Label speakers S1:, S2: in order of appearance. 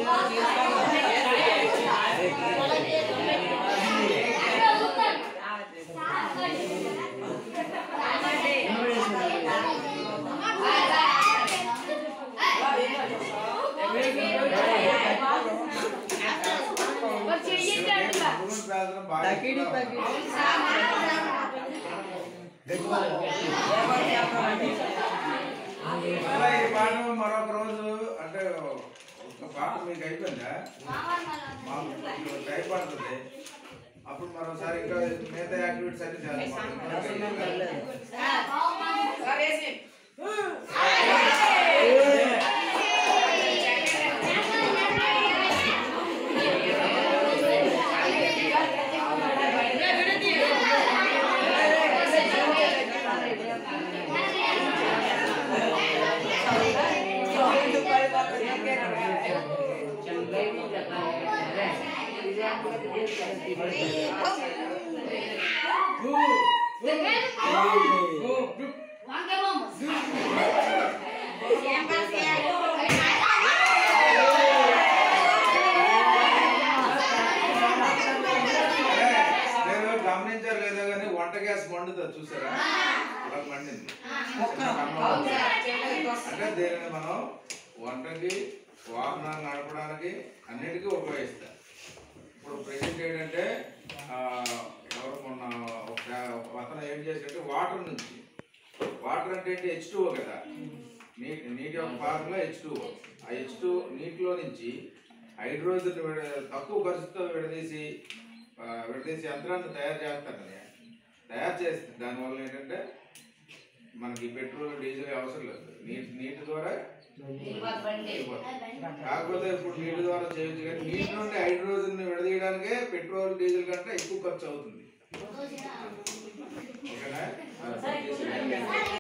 S1: మరొక రోజు అంటే ఒక పాట మీకు అయిపోయిందా టైం పడుతుంది అప్పుడు మరోసారి ఇంకా మిగతా యాక్టివిటీస్ అన్ని గమనించారు లేదా కానీ వంట గ్యాస్ మండుతుంది చూసారా అలా మండింది అంటే దీనిని మనం వంటకి వాహనాలు నడపడానికి అన్నిటికీ ఉపయోగిస్తాం. ఇప్పుడు ప్రెజెంట్ ఏంటంటే ఎవరు మొన్న అతను ఏం చేసినట్టు వాటర్ నుంచి వాటర్ అంటే ఏంటి H2O కదా నీటి యొక్క ఫార్ములా H2O. ఆ H2 నీటిలో నుంచి హైడ్రోజన్ తక్కువ ఖర్చుతో విడదీసి యంత్రాన్ని తయారు చేస్తారు. తయారు చేస్తే దానివల్ల ఏంటంటే మనకి పెట్రోల్ డీజిల్ అవసరం లేదు, నీటి ద్వారా కాకపోతే ఇప్పుడు నీటి ద్వారా చేయొచ్చు కానీ నీటి నుండి హైడ్రోజన్ విడదీయడానికే పెట్రోల్ డీజిల్ కంటే ఎక్కువ ఖర్చు అవుతుంది. ఓకేనా?